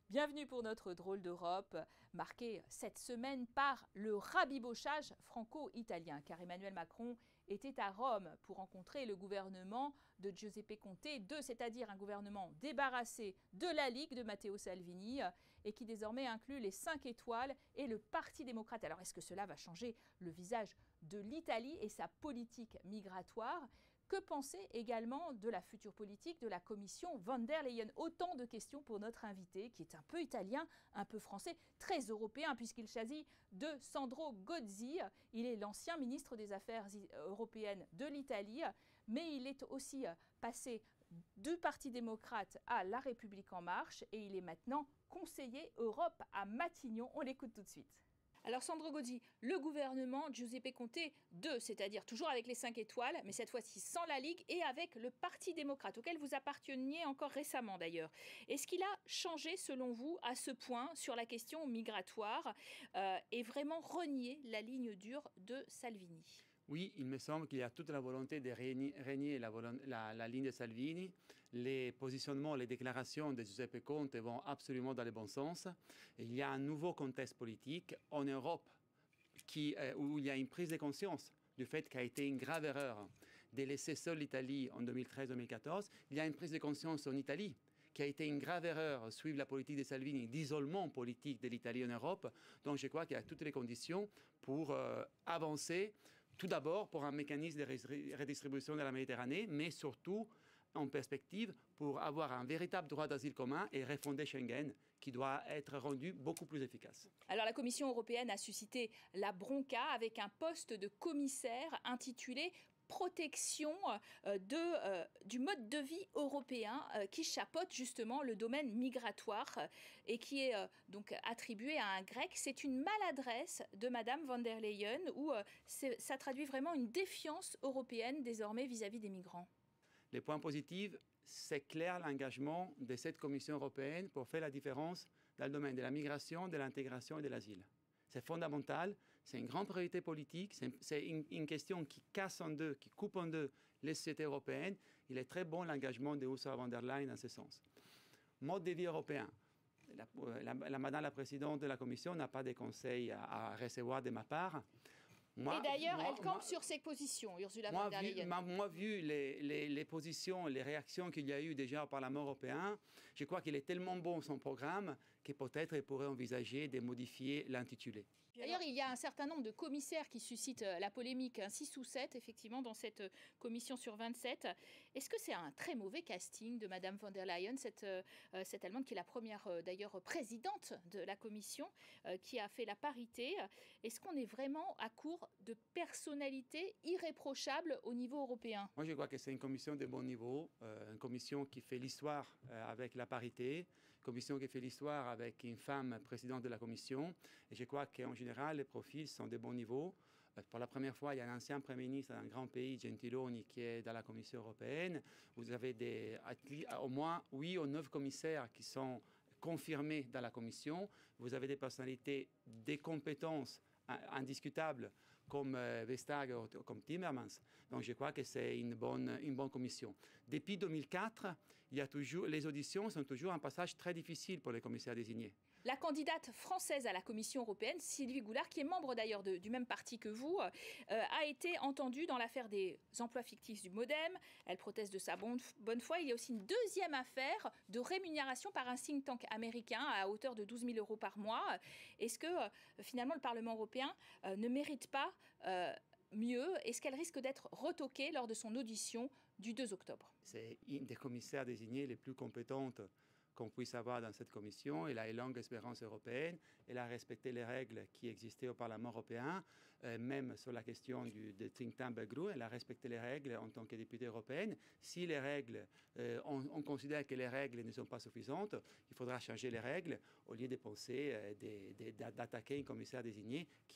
Bienvenue pour notre drôle d'Europe, marqué cette semaine par le rabibochage franco-italien, car Emmanuel Macron était à Rome pour rencontrer le gouvernement de Giuseppe Conte II, c'est-à-dire un gouvernement débarrassé de la Ligue de Matteo Salvini et qui désormais inclut les 5 étoiles et le Parti démocrate. Alors est-ce que cela va changer le visage de l'Italie et sa politique migratoire ? Que penser également de la future politique de la commission von der Leyen? Autant de questions pour notre invité, qui est un peu italien, un peu français, très européen, puisqu'il s'agit de Sandro Gozi. Il est l'ancien ministre des Affaires européennes de l'Italie, mais il est aussi passé du Parti démocrate à La République en marche, et il est maintenant conseiller Europe à Matignon. On l'écoute tout de suite. Alors Sandro Gozi, le gouvernement Giuseppe Conte II, c'est-à-dire toujours avec les 5 étoiles, mais cette fois-ci sans la Ligue et avec le Parti démocrate, auquel vous apparteniez encore récemment d'ailleurs. Est-ce qu'il a changé selon vous à ce point sur la question migratoire et vraiment renié la ligne dure de Salvini ? Oui, il me semble qu'il y a toute la volonté de régner la ligne de Salvini. Les positionnements, les déclarations de Giuseppe Conte vont absolument dans le bon sens. Et il y a un nouveau contexte politique en Europe où il y a une prise de conscience du fait qu'a été une grave erreur de laisser seule l'Italie en 2013-2014. Il y a une prise de conscience en Italie qui a été une grave erreur suivre la politique de Salvini, d'isolement politique de l'Italie en Europe. Donc je crois qu'il y a toutes les conditions pour avancer. Tout d'abord pour un mécanisme de redistribution de la Méditerranée, mais surtout en perspective pour avoir un véritable droit d'asile commun et refonder Schengen qui doit être rendu beaucoup plus efficace. Alors la Commission européenne a suscité la bronca avec un poste de commissaire intitulé protection du mode de vie européen qui chapeaute justement le domaine migratoire et qui est donc attribué à un grec. C'est une maladresse de Madame von der Leyen où ça traduit vraiment une défiance européenne désormais vis-à-vis des migrants. Les points positifs, c'est clair l'engagement de cette Commission européenne pour faire la différence dans le domaine de la migration, de l'intégration et de l'asile. C'est fondamental, c'est une grande priorité politique, c'est une question qui casse en deux, qui coupe en deux les sociétés européennes. Il est très bon l'engagement de Ursula von der Leyen dans ce sens. Mode de vie européen. Madame la présidente de la Commission n'a pas de conseils à recevoir de ma part. Et d'ailleurs, elle campe sur ses positions, Ursula von der Leyen. Moi, vu les positions, les réactions qu'il y a eu déjà au Parlement européen, je crois qu'il est tellement bon son programme que peut-être il pourrait envisager de modifier l'intitulé. D'ailleurs, il y a un certain nombre de commissaires qui suscitent la polémique, 6 ou 7 effectivement dans cette commission sur 27. Est-ce que c'est un très mauvais casting de Madame von der Leyen, cette Allemande qui est la première d'ailleurs présidente de la commission, qui a fait la parité? Est-ce qu'on est vraiment à court de personnalités irréprochables au niveau européen? Moi, je crois que c'est une commission de bon niveau, une commission qui fait l'histoire avec la parité, une commission qui fait l'histoire avec une femme présidente de la commission. Et je crois qu'en général, les profils sont de bon niveau. Pour la première fois, il y a un ancien Premier ministre d'un grand pays, Gentiloni, qui est dans la Commission européenne. Vous avez au moins 8 ou 9 commissaires qui sont confirmés dans la Commission. Vous avez des personnalités, des compétences indiscutables comme Vestager ou comme Timmermans. Donc je crois que c'est une bonne commission. Depuis 2004, les auditions sont toujours un passage très difficile pour les commissaires désignés. La candidate française à la Commission européenne, Sylvie Goulard, qui est membre d'ailleurs du même parti que vous, a été entendue dans l'affaire des emplois fictifs du Modem. Elle proteste de sa bonne foi. Il y a aussi une deuxième affaire de rémunération par un think tank américain à hauteur de 12 000 € par mois. Est-ce que finalement le Parlement européen ne mérite pas mieux? Est-ce qu'elle risque d'être retoquée lors de son audition du 2 octobre? C'est une des commissaires désignées les plus compétentes qu'on puisse avoir dans cette commission. Elle a une longue expérience européenne. Elle a respecté les règles qui existaient au Parlement européen, même sur la question de think tank Belgrou. Elle a respecté les règles en tant que députée européenne. Si les règles, on considère que les règles ne sont pas suffisantes, il faudra changer les règles au lieu de penser d'attaquer un commissaire désigné qui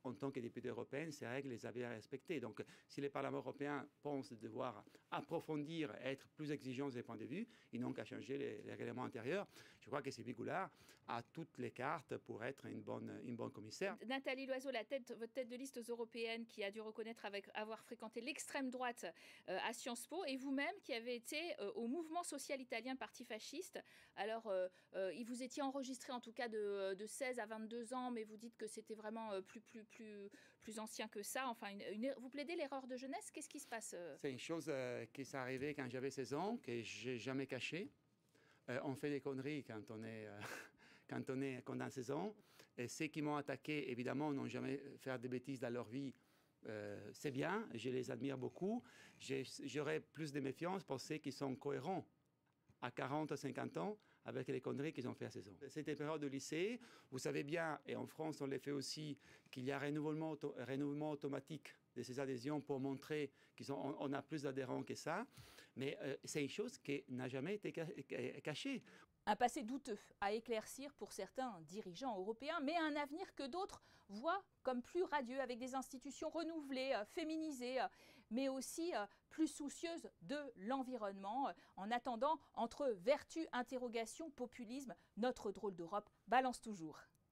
en tant que député européen, ces règles les avaient respectées. Donc, si les parlements européens pensent devoir approfondir, être plus exigeants de ces points de vue, ils n'ont qu'à changer les règlements intérieurs. Je crois que Sylvie Goulard a toutes les cartes pour être une bonne commissaire. Nathalie Loiseau, votre tête de liste aux européennes, qui a dû reconnaître avoir fréquenté l'extrême droite à Sciences Po, et vous-même qui avez été au mouvement social italien, parti fasciste. Alors, vous étiez enregistré en tout cas de 16 à 22 ans, mais vous dites que c'était vraiment plus ancien que ça. Enfin, vous plaidez l'erreur de jeunesse. Qu'est-ce qui se passe? C'est une chose qui s'est arrivée quand j'avais 16 ans, que j'ai jamais caché. On fait des conneries quand on a 16 ans. Et ceux qui m'ont attaqué, évidemment, n'ont jamais fait des bêtises dans leur vie. C'est bien, je les admire beaucoup. J'aurais plus de méfiance pour ceux qui sont cohérents à 40 à 50 ans avec les conneries qu'ils ont fait à 16 ans. C'était période de lycée. Vous savez bien, et en France on le fait aussi, qu'il y a un renouvellement automatique de ces adhésions pour montrer qu'on a plus d'adhérents que ça. Mais c'est une chose qui n'a jamais été cachée. Un passé douteux à éclaircir pour certains dirigeants européens, mais un avenir que d'autres voient comme plus radieux, avec des institutions renouvelées, féminisées, mais aussi plus soucieuses de l'environnement. En attendant, entre vertu, interrogation, populisme, notre drôle d'Europe balance toujours.